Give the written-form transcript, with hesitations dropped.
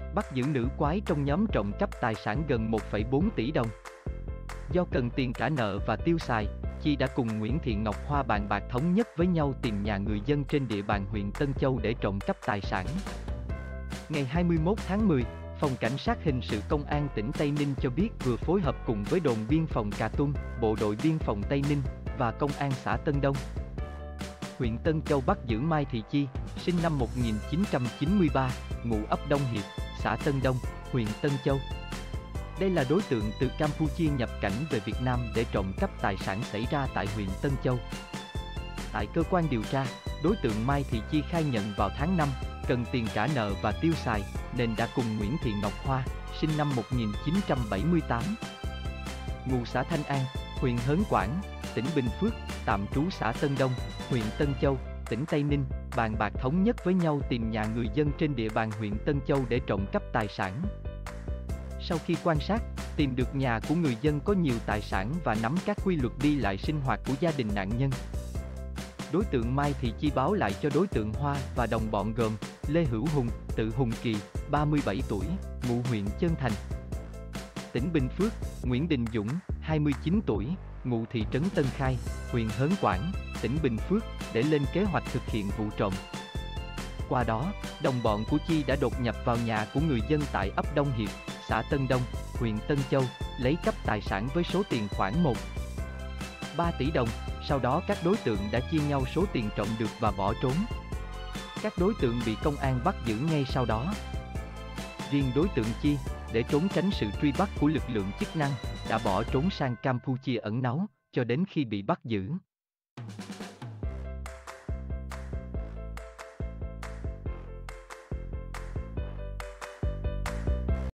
Bắt giữ nữ quái trong nhóm trộm cắp tài sản gần 1,4 tỷ đồng. Do cần tiền trả nợ và tiêu xài, Chi đã cùng Nguyễn Thị Ngọc Hoa bàn bạc thống nhất với nhau tìm nhà người dân trên địa bàn huyện Tân Châu để trộm cắp tài sản. Ngày 21 tháng 10, Phòng Cảnh sát Hình sự Công an tỉnh Tây Ninh cho biết vừa phối hợp cùng với đồn biên phòng Cà Tum, Bộ đội biên phòng Tây Ninh và Công an xã Tân Đông, huyện Tân Châu bắt giữ Mai Thị Chi, sinh năm 1993, ngụ ấp Đông Hiệp, xã Tân Đông, huyện Tân Châu. Đây là đối tượng từ Campuchia nhập cảnh về Việt Nam để trộm cắp tài sản xảy ra tại huyện Tân Châu. Tại cơ quan điều tra, đối tượng Mai Thị Chi khai nhận vào tháng 5, cần tiền trả nợ và tiêu xài, nên đã cùng Nguyễn Thị Ngọc Hoa, sinh năm 1978, ngụ xã Thanh An, huyện Hớn Quản, tỉnh Bình Phước, tạm trú xã Tân Đông, huyện Tân Châu, tỉnh Tây Ninh, bàn bạc thống nhất với nhau tìm nhà người dân trên địa bàn huyện Tân Châu để trộm cắp tài sản. Sau khi quan sát, tìm được nhà của người dân có nhiều tài sản và nắm các quy luật đi lại sinh hoạt của gia đình nạn nhân, đối tượng Mai Thị Chi báo lại cho đối tượng Hoa và đồng bọn gồm Lê Hữu Hùng, tự Hùng Kỳ, 37 tuổi, ngụ huyện Chân Thành, tỉnh Bình Phước, Nguyễn Đình Dũng, 29 tuổi, ngụ thị trấn Tân Khai, huyện Hớn Quản, tỉnh Bình Phước, để lên kế hoạch thực hiện vụ trộm. Qua đó, đồng bọn của Chi đã đột nhập vào nhà của người dân tại ấp Đông Hiệp, xã Tân Đông, huyện Tân Châu, lấy cắp tài sản với số tiền khoảng 1,3 tỷ đồng. Sau đó các đối tượng đã chia nhau số tiền trộm được và bỏ trốn. Các đối tượng bị công an bắt giữ ngay sau đó. Riêng đối tượng Chi, để trốn tránh sự truy bắt của lực lượng chức năng, đã bỏ trốn sang Campuchia ẩn náu, cho đến khi bị bắt giữ.